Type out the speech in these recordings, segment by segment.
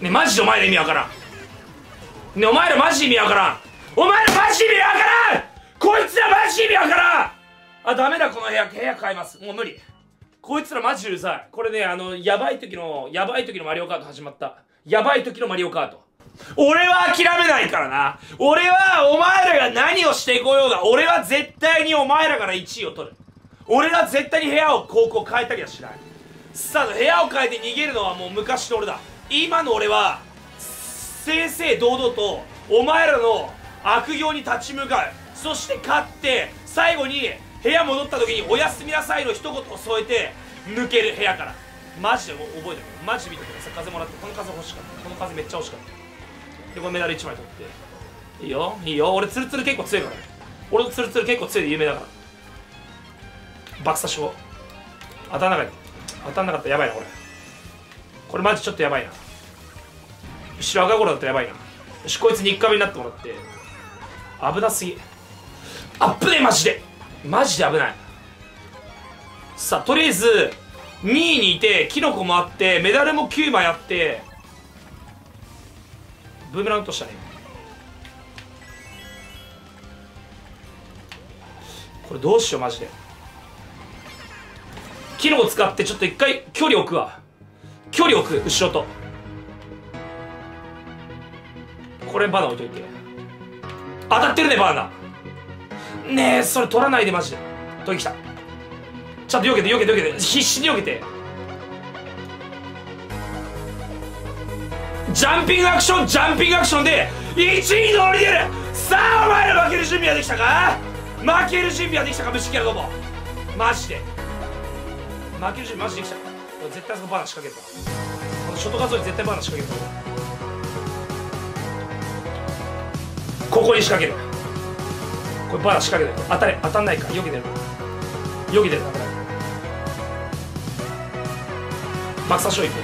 ね、マジでお前ら意味わからん。ね、お前らマジで意味わからん。お前らマジで意味わからん。こいつらマジで意味わからん。あ、ダメだ、この部屋変えます。もう無理。こいつらマジでうるさい。これね、やばい時のマリオカート始まった。やばい時のマリオカート。俺は諦めないからな。俺はお前らが何をしてこようが、俺は絶対にお前らから1位を取る。俺は絶対に部屋を高校変えたりはしない。さあ、部屋を変えて逃げるのはもう昔の俺だ。今の俺は正々堂々とお前らの悪行に立ち向かう。そして勝って最後に部屋戻った時におやすみなさいの一言を添えて抜ける部屋から。マジで覚えてる。マジで見てください。風もらって。この風欲しかった。この風めっちゃ欲しかった。でこのメダル1枚取っていいよいいよ。俺ツルツル結構強いから。俺のツルツル結構強いで有名だから。爆刺しを当たんなかった。当たんなかった。やばいなこれ。これマジちょっとやばいな。後ろ赤頃だったらやばいな。よし、こいつに1回目になってもらって。危なすぎ。あっぶねえ。マジで危ない。さあ、とりあえず2位にいてキノコもあってメダルも9枚あってブーメラン落としたね。これどうしよう。マジでキノコ使ってちょっと1回距離置くわ。距離置く。後ろとこれバナナ置いといて。当たってるねバナナ。ねえ、それ取らないでマジで。取りきた。ちゃんと避けて避けて避けて。必死に避けて。ジャンピングアクションジャンピングアクションで1位に乗り出る。さあ、お前ら負ける準備はできたか。負ける準備はできたか。虫キャラどもマジで負ける準備マジでできた。絶対そのバナナ仕掛けるから。このショット画像に絶対バナナ仕掛けるから。ここに仕掛ける。これバナナ仕掛ける。当たんないか。避けてる。避けてるなこれ。爆刺しといて。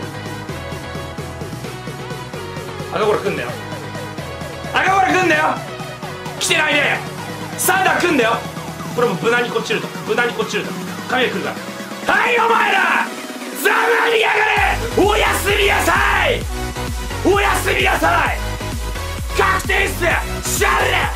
赤ゴラ来んだよ。赤ゴラ来んだよ。来てないね。サンダー来んだよ。これも無難にこっちると。無難にこっちると。神が来るから。はい、お前らざまみやがれ。おやすみなさい。おやすみなさい。確定っす。シャレ